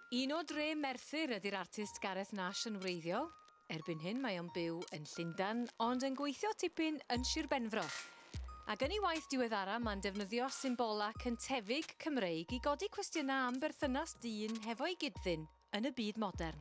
Un o dre Merthyr ydy'r artist Gareth Nash yn wreiddiol. Erbyn hyn mae o'n byw yn Llundain, ond yn gweithio tipyn yn Sir Benfro. Ac yn ei waith diweddara mae'n defnyddio symbola cyntefig Cymreig i godi cwestiynau am berthynas dyn hefo'i gydddyn yn y byd modern.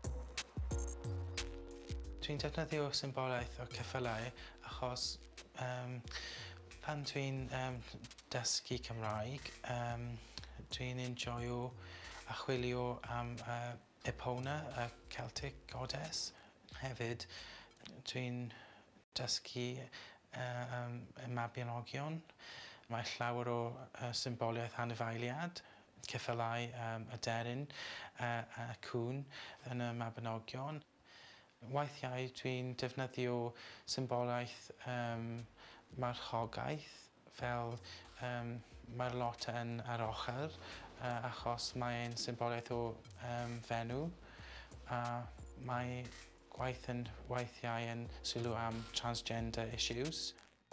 Dwi'n defnyddio symbolaeth o ceffylau achos pan dwi'n dysgu Cymraeg, dwi'n enjoyo a chwilio am Epona, y Celtic goddess. Hefyd, dwi'n dysgu y Mabinogion. Mae llawer o symboliaeth anifeiliad, ceffylau y deryn, y cwn yn y Mabinogion. Weithiau dwi'n defnyddio symbolaeth marchogaeth, fel mae'r lot yn yr ochr, achos mae'n symbolaeth o fenw. Mae gwaith yn weithiau yn sylw am transgender issues.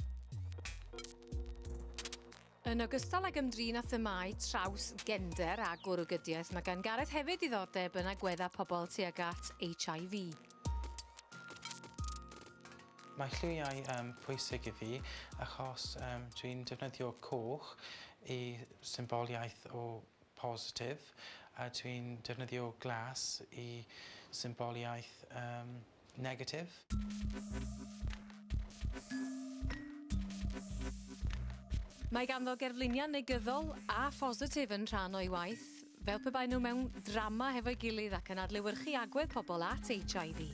Yn ogystal ag ymdrin â themâu traws gender a gwrwgyddiaeth, mae gan Gareth hefyd diddordeb yn agweddau pobl tuag at HIV. Mae lliwiau pwysig i fi achos dwi'n defnyddio coch i symboliaeth o positif a dwi'n defnyddio glas i symboliaeth negatif. Mae ganddo gerfluniau negyddol a positif yn rhan o'i waith, fel pe bai nhw mewn drama hefo'i gilydd ac yn adlewyrchu agwedd pobl at HIV.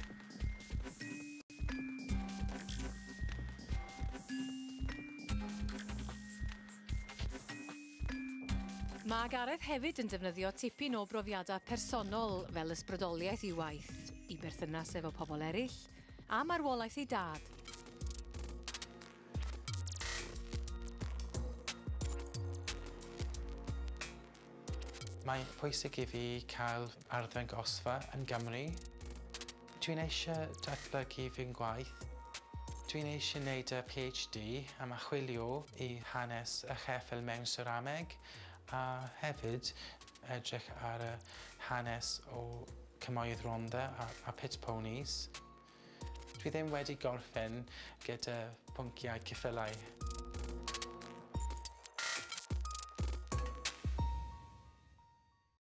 Mae Gareth hefyd yn defnyddio tipyn o brofiadau personol fel ysbrydoliaeth i'w waith, i berthynas efo pobl eraill, a marwolaeth ei dad. Mae'n pwysig i fi cael arddangosfa yn Gymru. Dwi'n eisiau datblygu fi'n gwaith. Dwi'n eisiau gwneud y PhD am achwilio i hanes y cheffyl mewn serameg a hefyd edrych ar y hanes o cymoedd ronda a pit ponies. Dwi ddim wedi gorffen gyda pynciau ceffylau.